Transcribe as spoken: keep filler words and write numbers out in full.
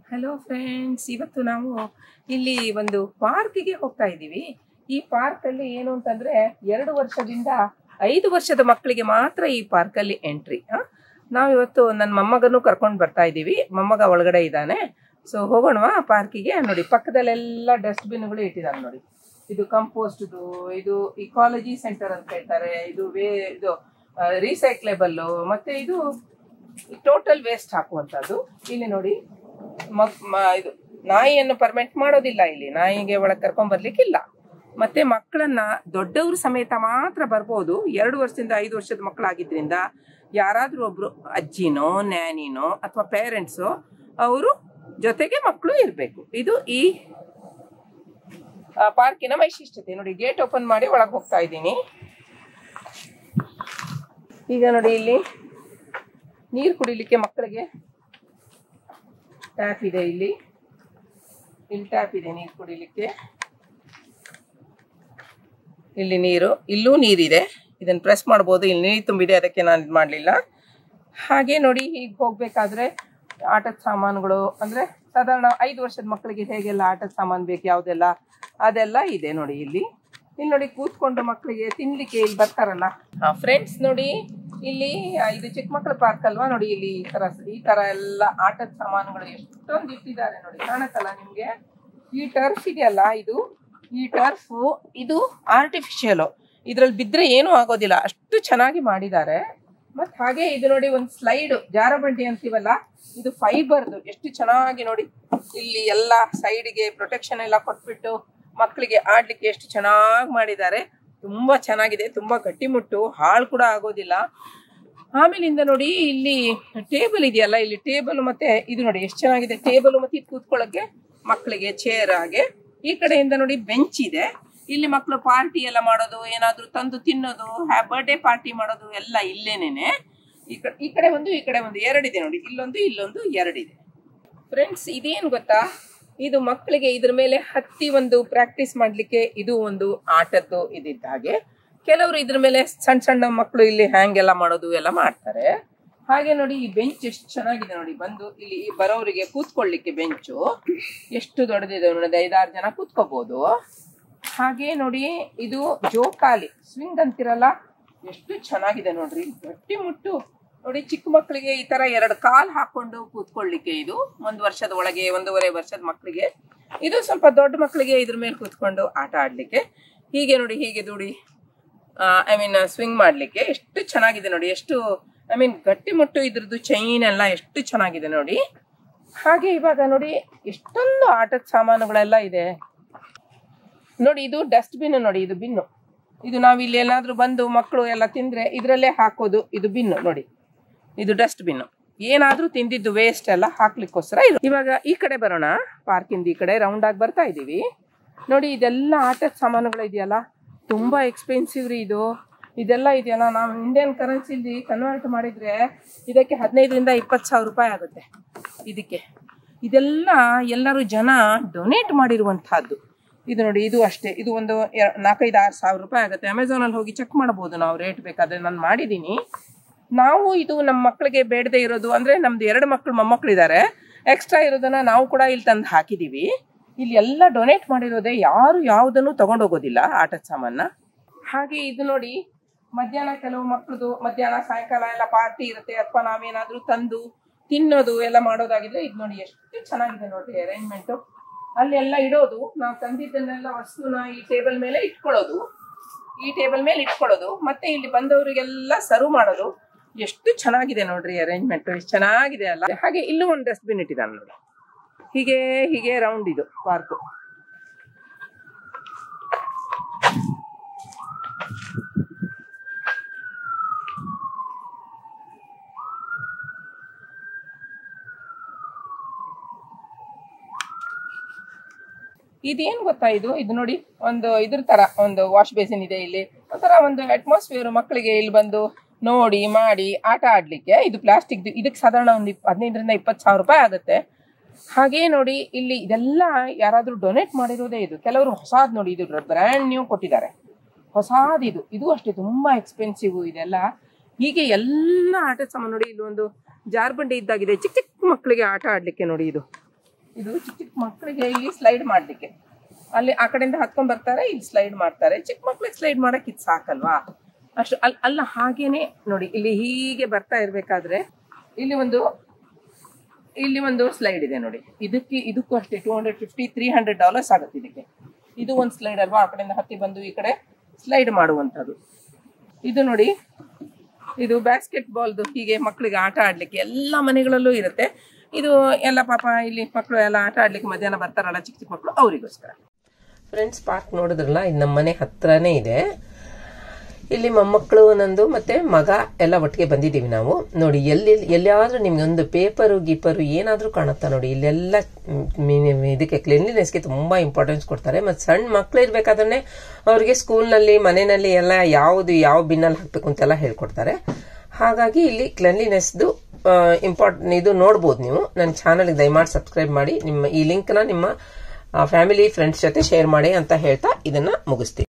Hello friends, ಇವತ್ತು ನಾವು ಇಲ್ಲಿ ಒಂದು ಪಾರ್ಕಿಗೆ ಹೋಗ್ತಾ ಇದ್ದೀವಿ. ಈ ಪಾರ್ಕಲ್ಲಿ ಏನು ಅಂತಂದರೆ ಎರಡು ವರ್ಷದಿಂದ ಐದು ವರ್ಷದ ಮಕ್ಕಳಿಗೆ ಮಾತ್ರ ಈ ಪಾರ್ಕಲ್ಲಿ ಎಂಟ್ರಿ. ನಾವು ಇವತ್ತು ನನ್ನ ಮೊಮ್ಮಗನೂ ಕರ್ಕೊಂಡು ಬರ್ತಾ ಇದ್ದೀವಿ. ಮೊಮ್ಮಗ ಒಳಗಡೆ ಇದ್ದಾನೆ. ಸೊ ಹೋಗೋಣವಾ ಪಾರ್ಕಿಗೆ. ನೋಡಿ, ಪಕ್ಕದಲ್ಲೆಲ್ಲ ಡಸ್ಟ್ಬಿನ್ಗಳು ಇಟ್ಟಿದ್ದಾರೆ. ನೋಡಿ, ಇದು ಕಂಪೋಸ್ಟ್ದು, ಇದು ಇಕಾಲಜಿ ಸೆಂಟರ್ ಅಂತ ಹೇಳ್ತಾರೆ, ಇದು ವೇ ಇದು ರೀಸೈಕ್ಲೇಬಲ್ಲು, ಮತ್ತು ಇದು ಟೋಟಲ್ ವೇಸ್ಟ್ ಹಾಕುವಂಥದ್ದು. ಇಲ್ಲಿ ನೋಡಿ, ಮಕ್ ಇದು ನಾಯಿಯನ್ನು ಪರ್ಮಿಟ್ ಮಾಡೋದಿಲ್ಲ. ಇಲ್ಲಿ ನಾಯಿಗೆ ಒಳಗೆ ಕರ್ಕೊಂಡ್ ಬರ್ಲಿಕ್ಕಿಲ್ಲ. ಮತ್ತೆ ಮಕ್ಕಳನ್ನ ದೊಡ್ಡವರು ಸಮೇತ ಮಾತ್ರ ಬರ್ಬೋದು. ಎರಡು ವರ್ಷದಿಂದ ಐದು ವರ್ಷದ ಮಕ್ಕಳಾಗಿದ್ರಿಂದ ಯಾರಾದ್ರೂ ಒಬ್ರು ಅಜ್ಜಿನೋ ನ್ಯಾನಿನೋ ಅಥವಾ ಪೇರೆಂಟ್ಸೋ ಅವರು ಜೊತೆಗೆ ಮಕ್ಕಳು ಇರಬೇಕು. ಇದು ಈ ಪಾರ್ಕಿನ ವೈಶಿಷ್ಟ್ಯತೆ. ನೋಡಿ, ಗೇಟ್ ಓಪನ್ ಮಾಡಿ ಒಳಗೆ ಹೋಗ್ತಾ ಇದ್ದೀನಿ. ಈಗ ನೋಡಿ, ಇಲ್ಲಿ ನೀರು ಕುಡಿಲಿಕ್ಕೆ ಮಕ್ಕಳಿಗೆ ಟ್ಯಾಪ್ ಇದೆ. ಇಲ್ಲಿ ಇಲ್ಲಿ ಟ್ಯಾಪ್ ಇದೆ ನೀರು ಕುಡಿಲಿಕ್ಕೆ. ಇಲ್ಲಿ ನೀರು, ಇಲ್ಲೂ ನೀರಿದೆ. ಇದನ್ನು ಪ್ರೆಸ್ ಮಾಡ್ಬೋದು. ಇಲ್ಲಿ ನೀರು ತುಂಬಿದೆ, ಅದಕ್ಕೆ ನಾನು ಇದು ಮಾಡಲಿಲ್ಲ. ಹಾಗೆ ನೋಡಿ, ಹೀಗೆ ಹೋಗ್ಬೇಕಾದ್ರೆ ಆಟದ ಸಾಮಾನುಗಳು, ಅಂದರೆ ಸಾಧಾರಣ ಐದು ವರ್ಷದ ಮಕ್ಕಳಿಗೆ ಹೇಗೆಲ್ಲ ಆಟದ ಸಾಮಾನು ಬೇಕು, ಯಾವುದೆಲ್ಲ ಅದೆಲ್ಲ ಇದೆ. ನೋಡಿ, ಇಲ್ಲಿ ಇಲ್ಲಿ ನೋಡಿ, ಕೂತ್ಕೊಂಡು ಮಕ್ಕಳಿಗೆ ತಿನ್ಲಿಕ್ಕೆ ಇಲ್ಲಿ ಬರ್ತಾರಲ್ಲ ಫ್ರೆಂಡ್ಸ್. ನೋಡಿ, ಇಲ್ಲಿ ಇದು ಚಿಕ್ಕ ಮಕ್ಕಳ ಪಾರ್ಕ್ ಅಲ್ವಾ. ನೋಡಿ, ಇಲ್ಲಿ ಈ ತರ ಈ ತರ ಎಲ್ಲ ಆಟದ ಸಾಮಾನುಗಳು ಎಷ್ಟೊಂದು ಇಟ್ಟಿದ್ದಾರೆ. ನೋಡಿ, ಕಾಣತ್ತಲ್ಲ ನಿಮ್ಗೆ? ಈ ಟರ್ಫ್ ಇದೆಯಲ್ಲ, ಇದು ಈ ಟರ್ಫ್ ಇದು ಆರ್ಟಿಫಿಷಿಯಲ್. ಇದ್ರಲ್ಲಿ ಬಿದ್ರೆ ಏನೂ ಆಗೋದಿಲ್ಲ, ಅಷ್ಟು ಚೆನ್ನಾಗಿ ಮಾಡಿದ್ದಾರೆ. ಮತ್ ಹಾಗೆ ಇದು ನೋಡಿ, ಒಂದು ಸ್ಲೈಡ್ ಜಾರಬಂಡಿ ಅಂತೀವಲ್ಲ, ಇದು ಫೈಬರ್ದು. ಎಷ್ಟು ಚೆನ್ನಾಗಿ ನೋಡಿ, ಇಲ್ಲಿ ಎಲ್ಲ ಸೈಡ್ಗೆ ಪ್ರೊಟೆಕ್ಷನ್ ಎಲ್ಲ ಕೊಟ್ಬಿಟ್ಟು ಮಕ್ಕಳಿಗೆ ಆಡ್ಲಿಕ್ಕೆ ಎಷ್ಟು ಚೆನ್ನಾಗಿ ಮಾಡಿದ್ದಾರೆ. ತುಂಬಾ ಚೆನ್ನಾಗಿದೆ, ತುಂಬಾ ಗಟ್ಟಿಮುಟ್ಟು, ಹಾಳು ಕೂಡ ಆಗೋದಿಲ್ಲ. ಆಮೇಲಿಂದ ನೋಡಿ, ಇಲ್ಲಿ ಟೇಬಲ್ ಇದೆಯಲ್ಲ, ಇಲ್ಲಿ ಟೇಬಲ್ ಮತ್ತೆ ಇದು ನೋಡಿ ಎಷ್ಟು ಚೆನ್ನಾಗಿದೆ. ಟೇಬಲ್ ಮತ್ತೆ ಇದು ಕೂತ್ಕೊಳ್ಳೋಕೆ ಮಕ್ಕಳಿಗೆ ಚೇರ್. ಹಾಗೆ ಈ ಕಡೆಯಿಂದ ನೋಡಿ ಬೆಂಚ್ ಇದೆ. ಇಲ್ಲಿ ಮಕ್ಕಳು ಪಾರ್ಟಿ ಎಲ್ಲ ಮಾಡೋದು, ಏನಾದ್ರು ತಂದು ತಿನ್ನೋದು, ಬರ್ಡೇ ಪಾರ್ಟಿ ಮಾಡೋದು ಎಲ್ಲ ಇಲ್ಲೇನೇನೆ. ಈ ಕಡೆ ಈ ಕಡೆ ಒಂದು ಈ ಕಡೆ ಒಂದು ಎರಡಿದೆ. ನೋಡಿ, ಇಲ್ಲೊಂದು ಇಲ್ಲೊಂದು ಎರಡಿದೆ. ಫ್ರೆಂಡ್ಸ್, ಇದೇನು ಗೊತ್ತಾ, ಇದು ಮಕ್ಕಳಿಗೆ ಇದ್ರ ಮೇಲೆ ಹತ್ತಿ ಒಂದು ಪ್ರಾಕ್ಟೀಸ್ ಮಾಡ್ಲಿಕ್ಕೆ ಇದು ಒಂದು ಆಟದ್ದು ಇದಿದ್ದ ಹಾಗೆ. ಕೆಲವರು ಇದ್ರ ಮೇಲೆ ಸಣ್ಣ ಸಣ್ಣ ಮಕ್ಕಳು ಇಲ್ಲಿ ಹ್ಯಾಂಗೆಲ್ಲ ಮಾಡೋದು ಎಲ್ಲ ಮಾಡ್ತಾರೆ. ಹಾಗೆ ನೋಡಿ, ಈ ಬೆಂಚ್ ಎಷ್ಟು ಚೆನ್ನಾಗಿದೆ. ನೋಡಿ, ಬಂದು ಇಲ್ಲಿ ಬರೋರಿಗೆ ಕೂತ್ಕೊಳ್ಳಿಕ್ಕೆ ಬೆಂಚು ಎಷ್ಟು ದೊಡ್ಡದಿದೆ ನೋಡಿ, ಐದಾರು ಜನ ಕೂತ್ಕೋಬಹುದು. ಹಾಗೆ ನೋಡಿ, ಇದು ಜೋಕಾಲಿ ಸ್ವಿಂಗ್ ಅಂತಿರಲ್ಲ, ಎಷ್ಟು ಚೆನ್ನಾಗಿದೆ ನೋಡ್ರಿ, ಗಟ್ಟಿ ಮುಟ್ಟು. ನೋಡಿ, ಚಿಕ್ಕ ಮಕ್ಕಳಿಗೆ ಈ ತರ ಎರಡು ಕಾಲ್ ಹಾಕೊಂಡು ಕೂತ್ಕೊಳ್ಳಿಕ್ಕೆ. ಇದು ಒಂದು ವರ್ಷದ ಒಳಗೆ ಒಂದೂವರೆ ವರ್ಷದ ಮಕ್ಕಳಿಗೆ. ಇದು ಸ್ವಲ್ಪ ದೊಡ್ಡ ಮಕ್ಕಳಿಗೆ ಇದ್ರ ಮೇಲೆ ಕೂತ್ಕೊಂಡು ಆಟ ಆಡ್ಲಿಕ್ಕೆ. ಹೀಗೆ ನೋಡಿ, ಹೀಗೆ ದುಡಿ ಐ ಮೀನ್ ಸ್ವಿಂಗ್ ಮಾಡ್ಲಿಕ್ಕೆ ಎಷ್ಟು ಚೆನ್ನಾಗಿದೆ ನೋಡಿ. ಎಷ್ಟು ಐ ಮೀನ್ ಗಟ್ಟಿ ಮುಟ್ಟು, ಇದ್ರದ್ದು ಚೈನ್ ಎಲ್ಲ ಎಷ್ಟು ಚೆನ್ನಾಗಿದೆ ನೋಡಿ. ಹಾಗೆ ಇವಾಗ ನೋಡಿ, ಎಷ್ಟೊಂದು ಆಟದ ಸಾಮಾನುಗಳೆಲ್ಲ ಇದೆ. ನೋಡಿ, ಇದು ಡಸ್ಟ್ ಬಿನ್. ನೋಡಿ, ಇದು ಬಿನ್ನು. ಇದು ನಾವು ಇಲ್ಲಿ ಏನಾದ್ರೂ ಬಂದು ಮಕ್ಕಳು ಎಲ್ಲ ತಿಂದ್ರೆ ಇದರಲ್ಲೇ ಹಾಕೋದು. ಇದು ಬಿನ್ನು ನೋಡಿ, ಇದು ಡಸ್ಟ್ ಬಿನ್ನು. ಏನಾದ್ರೂ ತಿಂದಿದ್ದು ವೇಸ್ಟ್ ಎಲ್ಲ ಹಾಕ್ಲಿಕ್ಕೋಸ್ಕರ ಇದು. ಇವಾಗ ಈ ಕಡೆ ಬರೋಣ, ಪಾರ್ಕಿಂದ ಈ ಕಡೆ ರೌಂಡ್ ಆಗಿ ಬರ್ತಾ ಇದೀವಿ. ನೋಡಿ, ಇದೆಲ್ಲ ಆಟದ ಸಾಮಾನುಗಳು ಇದೆಯಲ್ಲ, ತುಂಬಾ ಎಕ್ಸ್ಪೆನ್ಸಿವ್ ರೀ ಇದು. ಇದೆಲ್ಲ ಇದೆಯಲ್ಲ, ನಾವು ಇಂಡಿಯನ್ ಕರೆನ್ಸಿಲಿ ಕನ್ವರ್ಟ್ ಮಾಡಿದ್ರೆ ಇದಕ್ಕೆ ಹದಿನೈದರಿಂದ ಇಪ್ಪತ್ತು ಸಾವಿರ ರೂಪಾಯಿ ಆಗುತ್ತೆ ಇದಕ್ಕೆ. ಇದೆಲ್ಲ ಎಲ್ಲರೂ ಜನ ಡೊನೇಟ್ ಮಾಡಿರುವಂತಹದ್ದು. ಇದು ನೋಡಿ, ಇದು ಅಷ್ಟೇ. ಇದು ಒಂದು ನಾಲ್ಕೈದು ಆರು ಸಾವಿರ ರೂಪಾಯಿ ಆಗುತ್ತೆ. ಅಮೆಝಾನಲ್ಲಿ ಹೋಗಿ ಚೆಕ್ ಮಾಡ್ಬೋದು ನಾವು ರೇಟ್ ಬೇಕಾದ್ರೆ. ನಾನು ಮಾಡಿದ್ದೀನಿ. ನಾವು ಇದು ನಮ್ಮ ಮಕ್ಕಳಿಗೆ ಬೇಡದೆ ಇರೋದು, ಅಂದರೆ ನಮ್ದು ಎರಡು ಮಕ್ಕಳು ಮೊಮ್ಮಕ್ಕಳಿದ್ದಾರೆ, ಎಕ್ಸ್ಟ್ರಾ ಇರೋದನ್ನ ನಾವು ಕೂಡ ಇಲ್ಲಿ ತಂದು ಹಾಕಿದ್ದೀವಿ. ಇಲ್ಲಿ ಎಲ್ಲ ಡೊನೇಟ್ ಮಾಡಿರೋದೇ, ಯಾರು ಯಾವುದನ್ನು ತಗೊಂಡೋಗೋದಿಲ್ಲ ಆಟದ ಸಾಮಾನ. ಹಾಗೆ ಇದು ನೋಡಿ, ಮಧ್ಯಾಹ್ನ ಕೆಲವು ಮಕ್ಕಳದು ಮಧ್ಯಾಹ್ನ ಸಾಯಂಕಾಲ ಎಲ್ಲ ಪಾರ್ಟಿ ಇರುತ್ತೆ, ಅಥವಾ ನಾವೇನಾದ್ರೂ ತಂದು ತಿನ್ನೋದು ಎಲ್ಲ ಮಾಡೋದಾಗಿದ್ರೆ ಇದು ನೋಡಿ ಎಷ್ಟು ಚೆನ್ನಾಗಿದೆ ನೋಡ್ರಿ ಅರೇಂಜ್ಮೆಂಟು. ಅಲ್ಲಿ ಎಲ್ಲ ಇಡೋದು, ನಾವು ತಂದಿದ್ದನ್ನೆಲ್ಲ ವಸ್ತುನ ಈ ಟೇಬಲ್ ಮೇಲೆ ಇಟ್ಕೊಳ್ಳೋದು, ಈ ಟೇಬಲ್ ಮೇಲೆ ಇಟ್ಕೊಳ್ಳೋದು, ಮತ್ತೆ ಇಲ್ಲಿ ಬಂದವರಿಗೆಲ್ಲ ಸರ್ವ್ ಮಾಡೋದು. ಎಷ್ಟು ಚೆನ್ನಾಗಿದೆ ನೋಡ್ರಿ ಅರೇಂಜ್ಮೆಂಟ್, ಎಷ್ಟು ಚೆನ್ನಾಗಿದೆ ಅಲ್ಲ. ಹಾಗೆ ಇಲ್ಲೂ ಒಂದು ಡಸ್ಟ್ಬಿನ್ ಇಟ್ಟಿದ್ದಾನೆ ನೋಡಿ. ಹೀಗೆ ಹೀಗೆ ರೌಂಡ್ ಇದು ಪಾರ್ಕು. ಇದೇನು ಗೊತ್ತಾ, ಇದು ಇದು ನೋಡಿ, ಒಂದು ಇದ್ರ ತರ ಒಂದು ವಾಶ್ ಬೇಸಿನ್ ಇದೆ. ಇಲ್ಲಿ ಒಂಥರ ಒಂದು ಅಟ್ಮಾಸ್ಫಿಯರ್, ಮಕ್ಕಳಿಗೆ ಇಲ್ಲಿ ಬಂದು ನೋಡಿ ಮಾಡಿ ಆಟ ಆಡ್ಲಿಕ್ಕೆ. ಇದು ಪ್ಲಾಸ್ಟಿಕ್, ಇದಕ್ಕೆ ಸಾಧಾರಣ ಒಂದು ಹದಿನೈದರಿಂದ ಇಪ್ಪತ್ತು ಸಾವಿರ ರೂಪಾಯಿ ಆಗುತ್ತೆ. ಹಾಗೆ ನೋಡಿ, ಇಲ್ಲಿ ಇದೆಲ್ಲ ಯಾರಾದ್ರೂ ಡೊನೇಟ್ ಮಾಡಿರೋದೇ. ಇದು ಕೆಲವರು ಹೊಸಾದ್ ನೋಡಿ, ಇದು ಬ್ರ್ಯಾಂಡ್ ನ್ಯೂ ಕೊಟ್ಟಿದ್ದಾರೆ, ಹೊಸಾದ್. ಇದು ಇದು ಅಷ್ಟೇ ತುಂಬಾ ಎಕ್ಸ್ಪೆನ್ಸಿವ್ ಇದೆಲ್ಲ. ಹೀಗೆ ಎಲ್ಲ ಆಟದ ಸಾಮಾನು ನೋಡಿ. ಇಲ್ಲಿ ಒಂದು ಜಾರ್ಬಂಡಿ ಇದ್ದಾಗಿದೆ ಚಿಕ್ಕ ಚಿಕ್ಕ ಮಕ್ಕಳಿಗೆ ಆಟ ಆಡ್ಲಿಕ್ಕೆ. ನೋಡಿ, ಇದು ಇದು ಚಿಕ್ಕ ಚಿಕ್ಕ ಮಕ್ಕಳಿಗೆ ಇಲ್ಲಿ ಸ್ಲೈಡ್ ಮಾಡ್ಲಿಕ್ಕೆ, ಅಲ್ಲಿ ಆ ಕಡೆಯಿಂದ ಹತ್ಕೊಂಡ್ ಬರ್ತಾರೆ, ಇಲ್ಲಿ ಸ್ಲೈಡ್ ಮಾಡ್ತಾರೆ. ಚಿಕ್ಕ ಮಕ್ಳಿಗೆ ಸ್ಲೈಡ್ ಮಾಡಕ್ ಇದು ಸಾಕಲ್ವಾ, ಅಷ್ಟು ಅಲ್ ಅಲ್ಲ ಹಾಗೇನೆ ನೋಡಿ ಇಲ್ಲಿ ಹೀಗೆ ಬರ್ತಾ ಇರ್ಬೇಕಾದ್ರೆ ಇಲ್ಲಿ ಒಂದು ಇಲ್ಲಿ ಒಂದು ಸ್ಲೈಡ್ ಇದೆ ನೋಡಿ. ಇದಕ್ಕೆ ಇದಕ್ಕೂ ಅಷ್ಟೇ two hundred fifty three hundred dollars ಆಗುತ್ತೆ ಇದಕ್ಕೆ. ಇದು ಒಂದು ಸ್ಲೈಡ್ ಅಲ್ವಾ, ಆ ಕಡೆಯಿಂದ ಹತ್ತಿ ಬಂದು ಈ ಕಡೆ ಸ್ಲೈಡ್ ಮಾಡುವಂಥದ್ದು. ಇದು ನೋಡಿ, ಇದು ಬ್ಯಾಸ್ಕೆಟ್ ಬಾಲ್ದು, ಹೀಗೆ ಮಕ್ಕಳಿಗೆ ಆಟ ಆಡ್ಲಿಕ್ಕೆ ಎಲ್ಲ ಮನೆಗಳಲ್ಲೂ ಇರುತ್ತೆ. ಇದು ಎಲ್ಲ ಪಾಪ ಇಲ್ಲಿ ಮಕ್ಕಳು ಎಲ್ಲ ಆಟ ಆಡ್ಲಿಕ್ಕೆ ಮಧ್ಯಾಹ್ನ ಬರ್ತಾರಲ್ಲ ಚಿಕ್ಕ ಚಿಕ್ಕ ಮಕ್ಕಳು, ಅವರಿಗೋಸ್ಕರ. ಫ್ರೆಂಡ್ಸ್, ಪಾರ್ಕ್ ನೋಡಿದ್ರಲ್ಲ, ಇದು ನಮ್ಮ ಮನೆ ಹತ್ರನೇ ಇದೆ. ಇಲ್ಲಿ ಮೊಮ್ಮಕ್ಕಳು ನಂದು ಮತ್ತೆ ಮಗ ಎಲ್ಲ ಒಟ್ಟಿಗೆ ಬಂದಿದ್ದೀವಿ ನಾವು. ನೋಡಿ, ಎಲ್ಲಿ ಎಲ್ಲಿಯಾದ್ರೂ ನಿಮ್ಗೆ ಒಂದು ಪೇಪರು ಗೀಪರು ಏನಾದ್ರೂ ಕಾಣುತ್ತಾ ನೋಡಿ, ಇಲ್ಲೆಲ್ಲ ಇದಕ್ಕೆ ಕ್ಲೀನ್ಲಿನೆಸ್ಗೆ ತುಂಬಾ ಇಂಪಾರ್ಟೆನ್ಸ್ ಕೊಡ್ತಾರೆ. ಮತ್ತೆ ಸಣ್ಣ ಮಕ್ಳು ಇರ್ಬೇಕಾದ್ರೆ ಅವ್ರಿಗೆ ಸ್ಕೂಲ್ನಲ್ಲಿ ಮನೆಯಲ್ಲಿ ಎಲ್ಲ ಯಾವ್ದು ಯಾವ ಬಿನ್ನಲ್ಲಿ ಹಾಕ್ಬೇಕು ಅಂತೆಲ್ಲ ಹೇಳ್ಕೊಡ್ತಾರೆ. ಹಾಗಾಗಿ ಇಲ್ಲಿ ಕ್ಲೀನ್ಲಿನೆಸ್ದು ಇಂಪಾರ್ಟೆಂಟ್ ಇದು ನೋಡ್ಬೋದು ನೀವು. ನನ್ನ ಚಾನಲ್ಗೆ ದಯಮಾಡಿ ಸಬ್ಸ್ಕ್ರೈಬ್ ಮಾಡಿ, ನಿಮ್ಮ ಈ ಲಿಂಕ್ನ ನಿಮ್ಮ ಫ್ಯಾಮಿಲಿ ಫ್ರೆಂಡ್ಸ್ ಜೊತೆ ಶೇರ್ ಮಾಡಿ ಅಂತ ಹೇಳ್ತಾ ಇದನ್ನ ಮುಗಿಸ್ತೀನಿ.